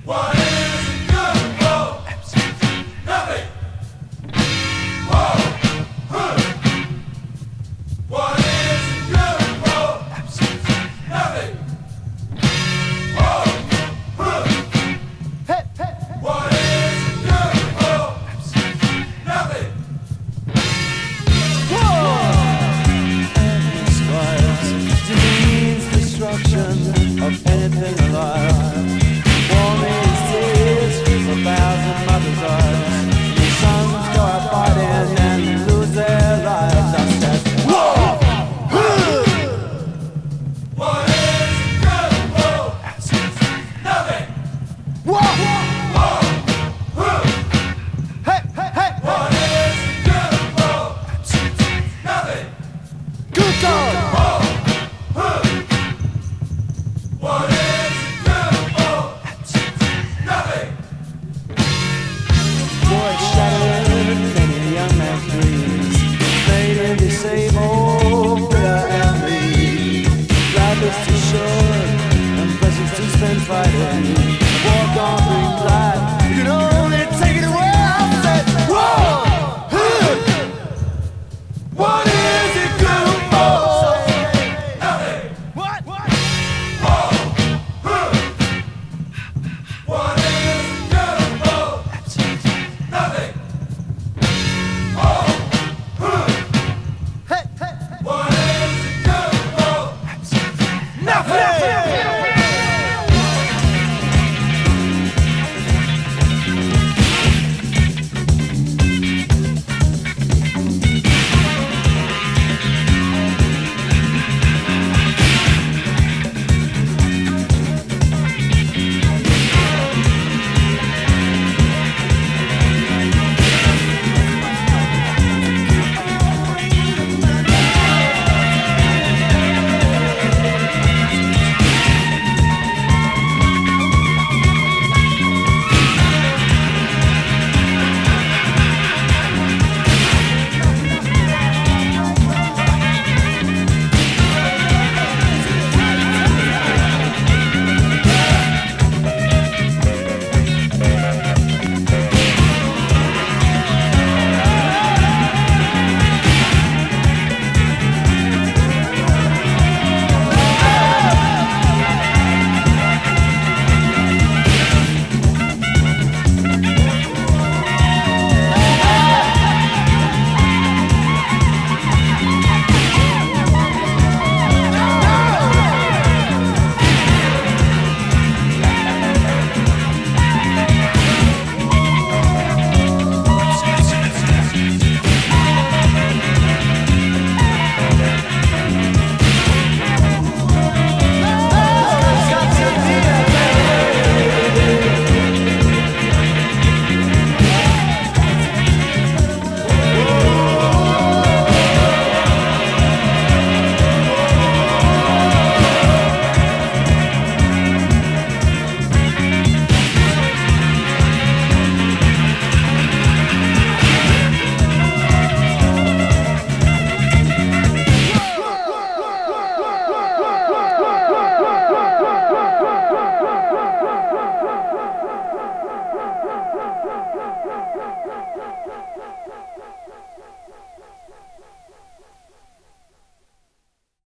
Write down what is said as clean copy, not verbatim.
What is it good for? Absolutely nothing. Whoa. Huh. What is it good for? Absolutely nothing. Whoa. Huh. Hey, hey. What is it good for? Absolutely nothing. Means destruction of anything alive. War means tears for 1,000 mothers' eyes. The sons go out fighting and lose their lives. I said, whoa! What is it good for? Absolutely nothing. Whoa! Whoa. Huh. Hey, hey, hey! What is it good for? Absolutely nothing. Good God! Whoa. Huh. What is it good for? Absolutely nothing. War shattered many a young man's dreams, made him disabled, bitter and bleed. Life is too short and precious to spend fighting. War gone bring life, you can only take it away. I said, whoa! Huh. What is it good for? Nothing. What? Whoa. Huh. What is it good for? Absolutely Nothing. Whoa. Huh. hey, hey, What is it good for? nothing!